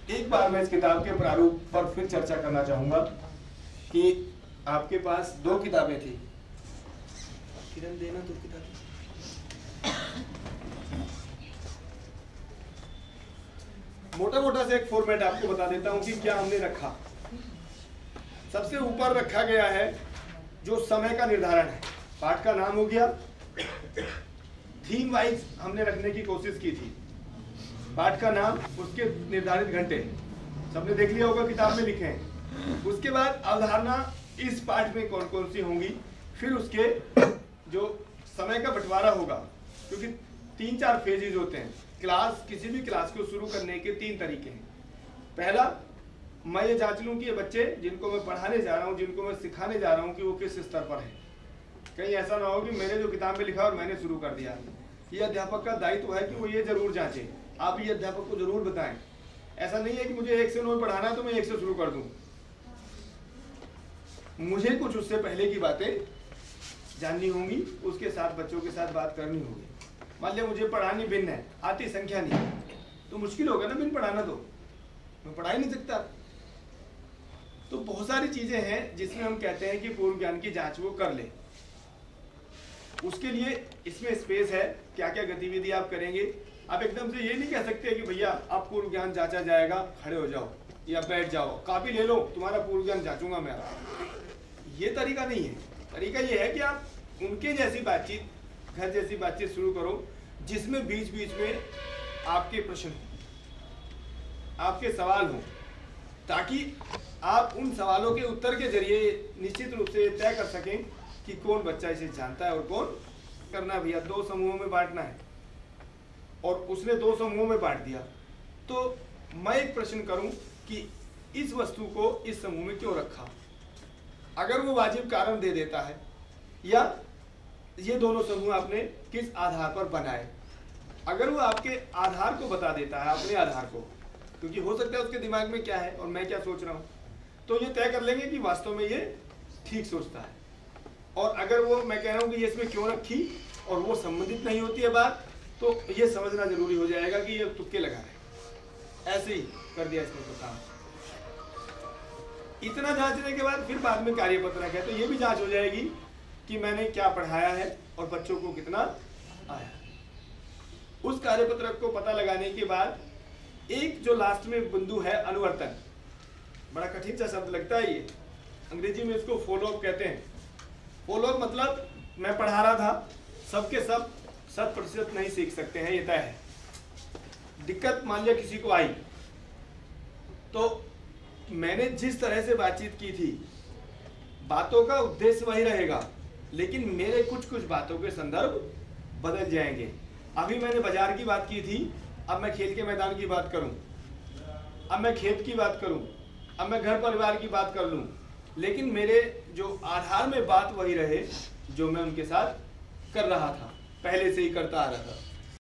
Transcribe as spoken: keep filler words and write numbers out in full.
एक बार मैं इस किताब के प्रारूप पर फिर चर्चा करना चाहूंगा कि आपके पास दो किताबें थी। किरण देना दो किताबें। मोटा मोटा से एक फॉर्मेट आपको बता देता हूं कि क्या हमने रखा। सबसे ऊपर रखा गया है जो समय का निर्धारण है, पाठ का नाम हो गया। थीम वाइज हमने रखने की कोशिश की थी। पाठ का नाम, उसके निर्धारित घंटे सबने देख लिया होगा, किताब में लिखे हैं। उसके बाद अवधारणा इस पाठ में कौन कौन सी होंगी, फिर उसके जो समय का बंटवारा होगा, क्योंकि तीन चार फेजेज होते हैं। क्लास, किसी भी क्लास को शुरू करने के तीन तरीके हैं। पहला, मैं ये जांच लूं कि ये बच्चे जिनको मैं पढ़ाने जा रहा हूँ, जिनको मैं सिखाने जा रहा हूँ, कि वो किस स्तर पर है। कहीं ऐसा ना हो कि मैंने जो किताब में लिखा और मैंने शुरू कर दिया। ये अध्यापक का दायित्व है कि वो ये जरूर जांचे। आप ये अध्यापक को जरूर बताएं। ऐसा नहीं है कि मुझे एक से नौ पढ़ाना है तो मैं एक से शुरू कर दूं। मुझे कुछ उससे पहले की बातें जाननी होंगी, उसके साथ बच्चों के साथ बात करनी होगी। मान लिया मुझे पढ़ानी भिन्न है, आती संख्या नहीं, तो मुश्किल होगा ना भिन्न पढ़ाना, तो मैं पढ़ा ही नहीं सकता। तो बहुत सारी चीजें हैं जिसमें हम कहते हैं कि पूर्व ज्ञान की जांच वो कर ले। उसके लिए इसमें स्पेस है, क्या क्या गतिविधि आप करेंगे। आप एकदम से ये नहीं कह सकते कि भैया आप पूर्व ज्ञान जांचा जाएगा, खड़े हो जाओ या बैठ जाओ, कॉपी ले लो, तुम्हारा पूर्व ज्ञान जांचूंगा मैं। ये तरीका नहीं है। तरीका ये है कि आप उनके जैसी बातचीत, घर जैसी बातचीत शुरू करो, जिसमें बीच बीच में आपके प्रश्न, आपके सवाल हो, ताकि आप उन सवालों के उत्तर के जरिए निश्चित रूप से तय कर सकें कि कौन बच्चा इसे जानता है और कौन करना। भैया दो समूहों में बांटना है और उसने दो समूहों में बांट दिया, तो मैं एक प्रश्न करूं कि इस वस्तु को इस समूह में क्यों रखा। अगर वो वाजिब कारण दे देता है, या ये दोनों समूह आपने किस आधार पर बनाए, अगर वो आपके आधार को बता देता है, अपने आधार को, क्योंकि हो सकता है उसके दिमाग में क्या है और मैं क्या सोच रहा हूँ, तो ये तय कर लेंगे कि वास्तव में ये ठीक सोचता है। और अगर वो, मैं कह रहा हूँ कि ये इसमें क्यों रखी और वो संबंधित नहीं होती है बात, तो ये समझना जरूरी हो जाएगा कि ये तुक्के लगा रहे, ऐसे ही कर दिया इसने तो काम। इतना जांचने के बाद फिर बाद में कार्यपत्रक है, तो ये भी जांच हो जाएगी कि मैंने क्या पढ़ाया है और बच्चों को कितना आया। उस कार्यपत्रक को पता लगाने के बाद एक जो लास्ट में बिंदु है, अनुवर्तन। बड़ा कठिन सा शब्द लगता है ये, अंग्रेजी में इसको फॉलो अप कहते हैं। फॉलो अप मतलब मैं पढ़ा रहा था, सबके सब शत प्रतिशत नहीं सीख सकते हैं, ये तय है। दिक्कत मान लिया किसी को आई, तो मैंने जिस तरह से बातचीत की थी, बातों का उद्देश्य वही रहेगा, लेकिन मेरे कुछ कुछ बातों के संदर्भ बदल जाएंगे। अभी मैंने बाजार की बात की थी, अब मैं खेल के मैदान की बात करूं, अब मैं खेत की बात करूं, अब मैं घर परिवार की बात कर लूं, लेकिन मेरे जो आधार में बात वही रहे जो मैं उनके साथ कर रहा था, पहले से ही करता आ रहा था।